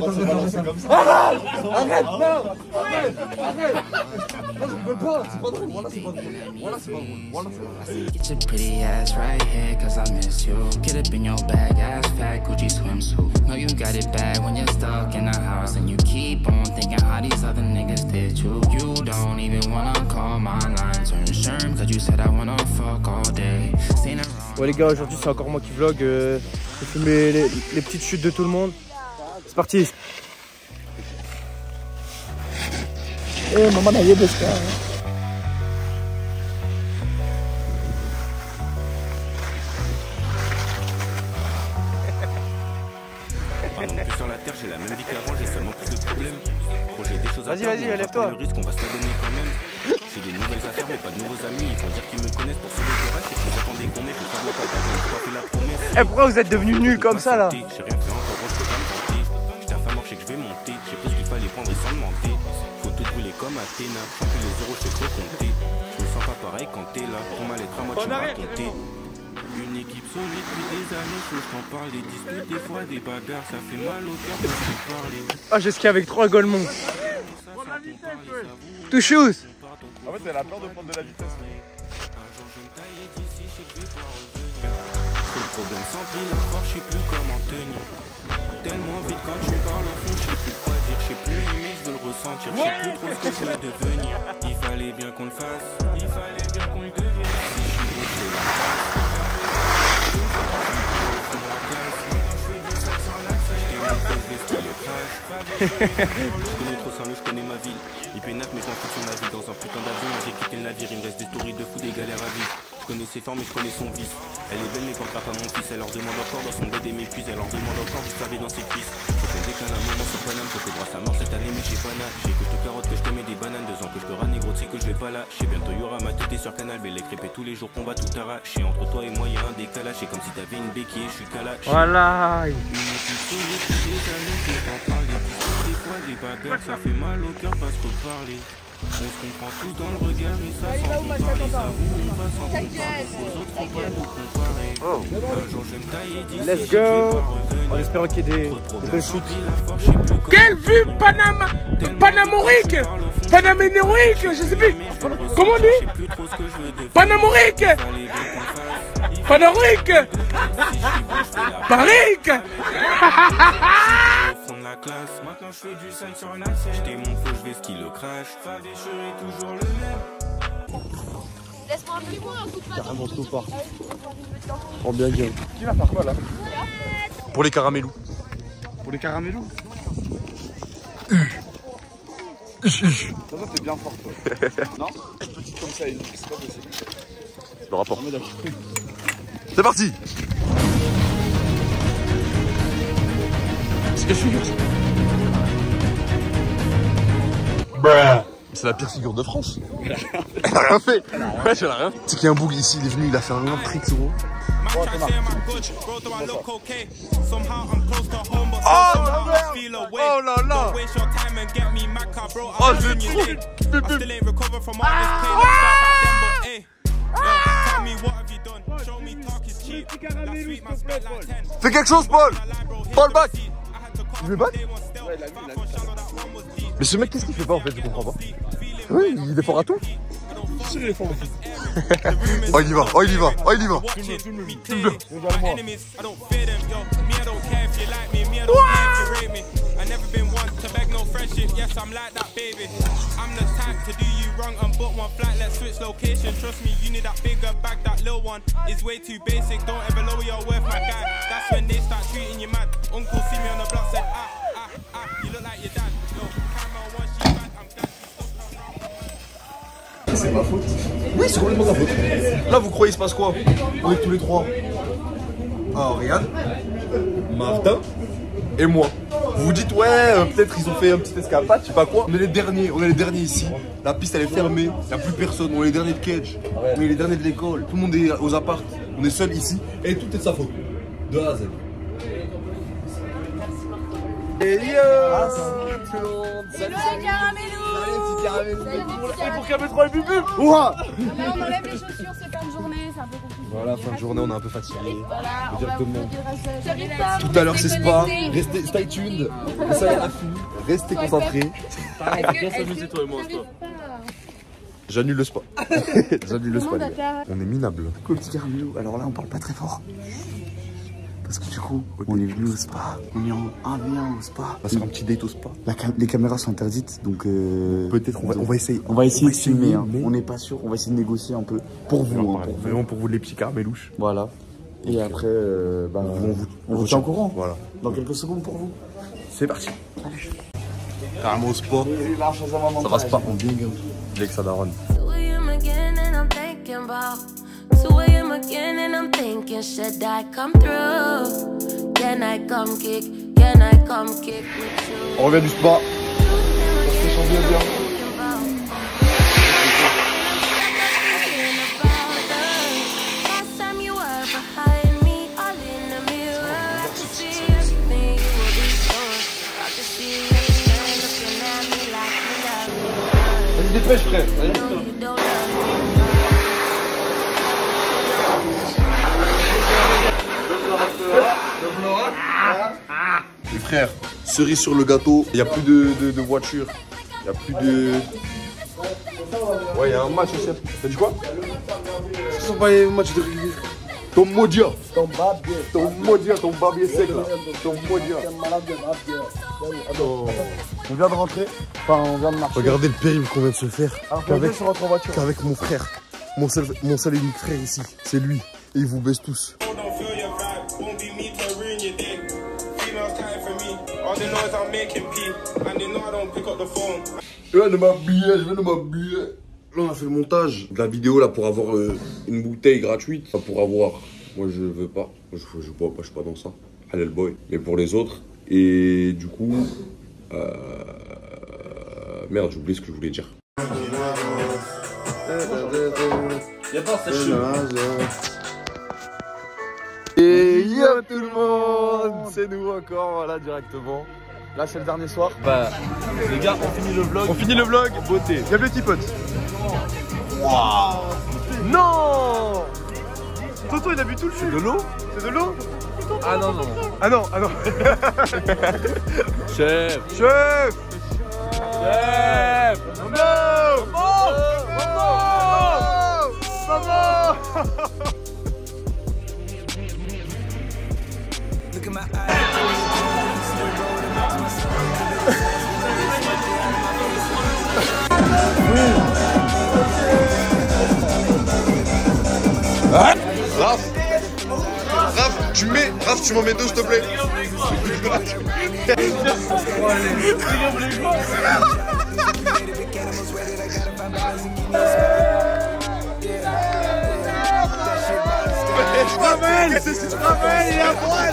Non, je rigole pas. C'est pas drôle. Voilà, c'est pas drôle. Get your pretty ass right here, cause I miss you. Get up in your bag, ass fat, Gucci swimsuit. Know you got it bad when you're stuck in the house. And you keep on thinking how these other niggas did you. You don't even wanna call my line. Turn sherm, cause you said I wanna fuck all day. Ouais les gars, aujourd'hui c'est encore moi qui vlog. J'ai filmé les petites chutes de tout le monde. C'est parti. Eh maman n'a rien de ça. Sur la terre, j'ai la même vie qu'avant, j'ai seulement plus de problèmes. J'ai des choses à faire, Vas-y, lève-toi. Le risque, on va se la donner quand même. J'ai des nouvelles affaires, mais pas de nouveaux amis. Ils vont dire qu'ils me connaissent pour sauver le reste. Et qu'ils attendaient qu'on ait, je ferme pas ta gueule, j'ai pas fait la promesse. Eh, pourquoi vous êtes devenus nuls comme ça là? J'ai rien fait encore, je peux pas me vanter. J'étais à femme je sais que je vais monter. J'ai pris ce qu'il fallait prendre et sans demander. Faut tout brûler comme Athéna. Sans que les euros, je sais trop compter. Je me sens pas pareil quand t'es là. Ton mal être à moi, tu m'as raconté. Une équipe solide depuis des années, faut que je t'en parle. Des disputes, des fois, des bagarres, ça fait mal au cœur de t'en parler. Ah, j'ai ski avec 3 Golemons. Two shoes. En fait, elle a peur de prendre de la vitesse. Le problème sans pile, la force, je sais plus comment tenir. Tellement vite quand tu parles au fond, je sais plus quoi dire, je sais plus limite, je veux le ressentir, je sais plus trop ce que je veux devenir. Il fallait bien qu'on le fasse, il fallait bien qu'on le devienne. Si je suis beau, je c'est fort, mais je connais son vice. Elle est belle, mais quand pas mon fils, elle leur demande encore dans son bed et m'épuise. Elle leur demande encore du pavé dans ses cuisses. Je fais des cannes à moment sur Paname, côté droit, ça marche cette année, mais j'ai pas là. J'ai que de carottes, que je te mets des bananes. 2 ans que je te râle, négro, tu sais que je vais pas là. J'ai bientôt y'aura ma tête sur Canal, vais les crêper tous les jours qu'on va tout arracher. Entre toi et moi, y'a un décalage, c'est comme si t'avais une béquille, je suis calache. Voilà. Des fois, des bagarres, ça fait mal au cœur parce que parler. On se comprend tous dans le regard et ça sans nous parler, ça vous on va sans comparer. Aux autres on va nous comparer. Un jour je vais me tailler d'ici. Let's go. En espérant qu'il y ait des belles shoots. Quelle vue panamorique, panaménorique, je sais plus. Comment on dit? Panamorique, panorique, parique. La classe, maintenant je fais du 5 sur une assiette. J'étais mon faux, je vais ski le crash. Favé, je serai toujours le même. Laisse-moi un peu moins, un coup de patin. Carrément, stop pas. Oh, bien, bien. Qui va faire quoi là? Pour les caramélous. Pour les caramélous? Ça t'es bien fort toi. Non? Petite comme ça, c'est pas possible. Le rapport. C'est parti. C'est quelle figure ça? C'est la pire figure de France. Elle a rien fait. Ouais, elle a rien. C'est qu'il y a un boug ici, il est venu, il a fait un trick sur vous. Oh la là. Oh je l'ai trop. Fais quelque chose, Paul. Paul, back. Il met back? Ouais, il a mis. Mais ce mec, qu'est-ce qu'il fait pas en fait? Je comprends pas. Oui, il est fort à tout. Il est fort aussi. Oh, il y va, oh, il y va, oh, il y va. I never been one to beg no friendship. Yes, I'm like that, baby. I'm the type to do you wrong and book one flight. Let's switch location. Trust me, you need that bigger bag. That little one is way too basic. Don't ever lower your worth, my guy. That's when they start treating you mad. Uncle see me on the block, said you look like your dad. Yo, camera once you back, I'm glad. C'est ma faute. Oui, c'est complètement ta faute. Là, vous croyez il se passe quoi? On est tous les trois. Ah, regarde. Martin et moi. Vous vous dites ouais, peut-être ils ont fait un petit escapade, je sais pas quoi. On est les derniers ici. La piste elle est fermée, il n'y a plus personne. On est les derniers de cage, on est les derniers de l'école. Tout le monde est aux apparts, on est seul ici. Et tout est de sa faute, de A à Z. Et Salut Caramélou. Et pour Caramélou 3 et Bubu. Là on enlève les chaussures, c'est fin de journée, c'est un peu compliqué. Voilà, fin de journée, on est un peu fatigué. Voilà, on va tout à l'heure c'est spa, restez stay tuned. Ça y est, restez concentrés. Bien s'amuser toi et moi, toi. J'annule le spa. J'annule le spa. On est minable. Cool petit Caramélou, alors là on parle pas très fort. Parce que du coup, on est venu au spa, on est en 1v1 au spa. On va faire un petit date au spa. Les caméras sont interdites, donc peut-être on va essayer. On va essayer de filmer, hein. On n'est pas sûr, on va essayer de négocier un peu. Pour vous, hein, vraiment pour vous les petits caramélouches. Voilà. Et après, on vous tient au courant. Voilà. Dans quelques secondes pour vous. C'est parti. Allez. Carrément au spa. Ça va spa. On bien gamme. Avec sa daronne. 2 a.m. again and I'm thinking, should I come through? Can I come kick? Can I come kick with you? On revient du spa. Ça se sent bien. Vas-y, dépêche frère. Les frères, cerise sur le gâteau, il n'y a plus de voiture, il n'y a plus de... Ouais, il y a un match aussi. T'as dit quoi? Ce sont pas les matchs de rugby. Ton modia. Ton babier sec là. Ton modia. On vient de rentrer. Enfin, on vient de marcher. Regardez le périple qu'on vient de se faire. Qu'avec mon frère. Mon seul et unique frère ici. C'est lui. Et il vous baisse tous. Je viens de m'habiller, Là, on a fait le montage de la vidéo là pour avoir une bouteille gratuite. Enfin, pour avoir. Moi, je veux pas. Je bois pas, je suis pas dans ça. Halal boy. Mais pour les autres. Et du coup. Merde, j'ai oublié ce que je voulais dire. Et yo tout le monde, c'est nous encore, voilà, directement. Là, c'est le dernier soir. Bah, les gars, on finit le vlog. On finit le vlog. Beauté. Viens le petit pote. Waouh. Non. Toto, il a bu tout le film. C'est de l'eau. C'est de l'eau. Ah non, non. Ah non, ah non. Chef. Chef. Chef. Maman. Maman. Maman. Look at my Raph, tu m'en mets deux, s'il te plaît. Tu te rappelles, il est à poil.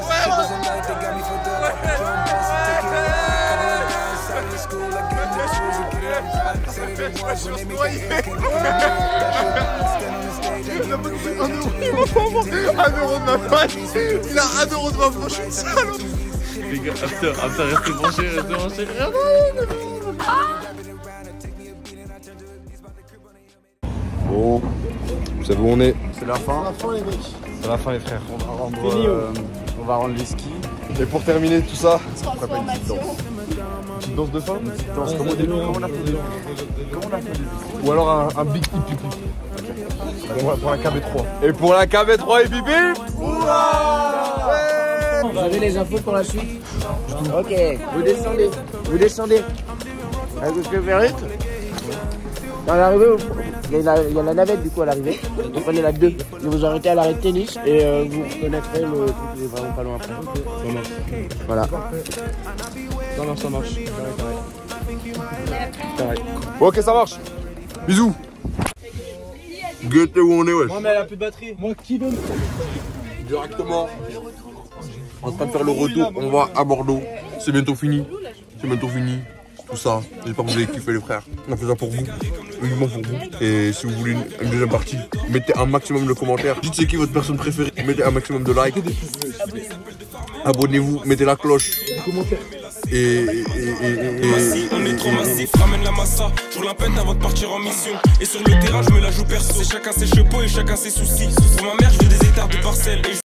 Un euro de ma poche. Il a 1 euro de ma poche. Les gars, after, restez branchés, Bon, vous savez où on est? C'est la fin. C'est la fin, les mecs. C'est la fin, les frères. On va rendre les skis. Et pour terminer tout ça, on va faire une petite danse. Une petite danse de fin? Une petite danse comme au début. Comment on a fait? Ou alors un big hip hip hip. Pour la KB3. Et pour la KB3 hip hip hip. Vous avez les infos pour la suite? Ok, vous descendez. Vous descendez. Avec ce que vous faites. Dans l'arrivée, il y a la navette du coup à l'arrivée. Vous prenez la 2. Vous vous arrêtez à l'arrêt de tennis et vous reconnaîtrez le truc qui est vraiment pas loin après. Voilà. Non, non, ça marche. Pareil. Ok, ça marche. Bisous. Guettez où on est, wesh. Moi, mais elle a plus de batterie. Moi, qui donne? Directement. On est en train de faire le retour. On va à Bordeaux. C'est bientôt fini. C'est bientôt fini. Tout ça. J'espère que vous avez kiffé, les frères. On a fait ça pour vous. Uniquement pour vous. Et si vous voulez une deuxième partie, mettez un maximum de commentaires. Dites c'est qui votre personne préférée. Mettez un maximum de likes. Abonnez-vous. Mettez la cloche. Et on est trop massif, ramène la massa. Je roule un pète avant de partir en mission. Et sur le terrain, je me la joue perso. C'est chacun ses chapeaux et chacun ses soucis. Pour ma mère, je veux des hectares de parcelles.